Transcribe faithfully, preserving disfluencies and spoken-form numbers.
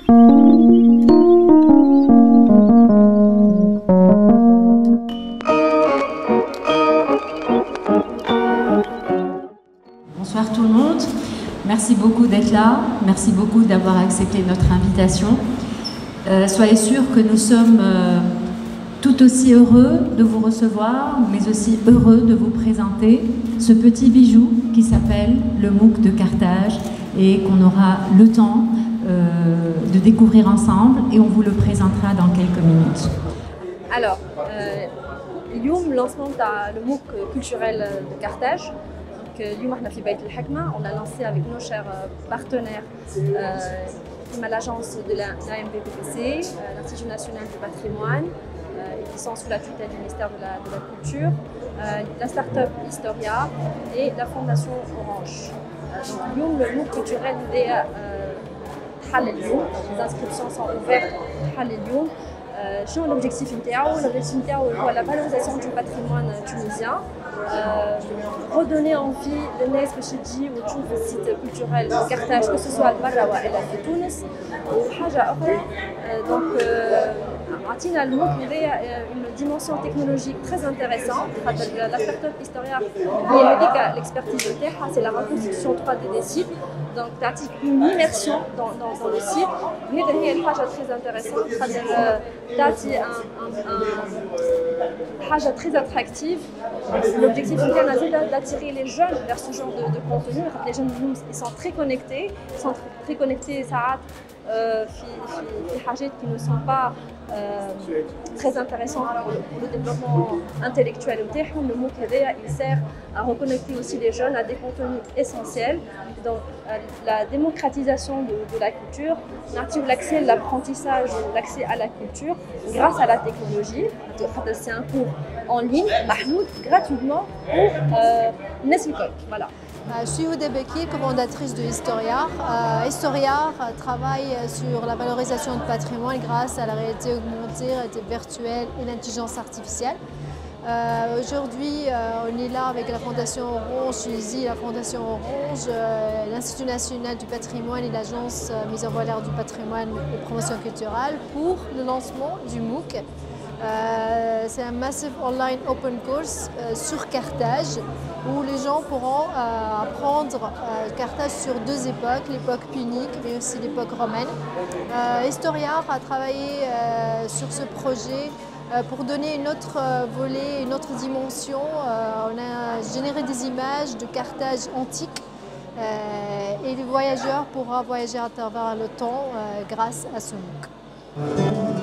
Bonsoir tout le monde, merci beaucoup d'être là, merci beaucoup d'avoir accepté notre invitation. Euh, soyez sûrs que nous sommes euh, tout aussi heureux de vous recevoir, mais aussi heureux de vous présenter ce petit bijou qui s'appelle le MOOC de Carthage et qu'on aura le temps euh, de découvrir ensemble et on vous le présentera dans quelques minutes. Alors, euh, اليوم lancement le MOOC culturel de Carthage. اليوم احنا في بيت الحكمة, on a lancé avec nos chers partenaires euh, l'agence de l'A M B P P C, euh, l'Institut national du patrimoine, euh, qui sont sous la tutelle du ministère de la, de la Culture, euh, la start-up Historia et la fondation Orange. Euh, donc اليوم le MOOC culturel est حل اليوم, les inscriptions sont ouvertes حل اليوم. شنو l'objectif نتاعو؟ l'objectif نتاعو هو la valorisation du patrimoine tunisien, euh, redonner envie للناس باش تجي وتشوف السيت كولتورال كارتاج que ce soit برا والا في تونس. وحاجه اخرى دونك عطينا الموك هذايا une dimension technologique très intéressante. La start-up Historia هي هذيك l'expertise نتاعها, c'est la reconstitution trois D des sites, donc تعطيك une immersion dans, dans, dans le site. وهذا هي الحاجه très intéressante خاطر تعطي حاجه très attractive. L'objectif c'est d'attirer les jeunes vers ce genre de, de contenu. Les jeunes ils sont très connectés, ils sont très connectés ساعات في حاجات qui ne sont pas euh, très intéressantes pour le, pour le développement intellectuel نتاعهم. Le MOOC هذايا il sert à reconnecter aussi les jeunes à des contenus essentiels. Donc la démocratisation de, de la culture, l'accès à l'apprentissage, l'accès à la culture grâce à la technologie. C'est un cours en ligne, mahmoud, gratuitement pour الناس الكل. Voilà. Je suis Ouda Bekir, cofondatrice de Historia. Euh, Historia travaille sur la valorisation du patrimoine grâce à la réalité augmentée, la réalité virtuelle et l'intelligence artificielle. Euh, Aujourd'hui, euh, on est là avec la Fondation Orange, Tunisie, la Fondation Orange, euh, l'Institut national du patrimoine et l'Agence euh, mise en valeur du patrimoine et promotion culturelle pour le lancement du MOOC. Euh, c'est un massive online open course euh, sur Carthage où les gens pourront euh, apprendre euh, Carthage sur deux époques, l'époque punique mais aussi l'époque romaine. Euh, Historia a travaillé euh, sur ce projet euh, pour donner une autre euh, volet, une autre dimension. Euh, on a généré des images de Carthage antique euh, et les voyageurs pourront voyager à travers le temps euh, grâce à ce MOOC.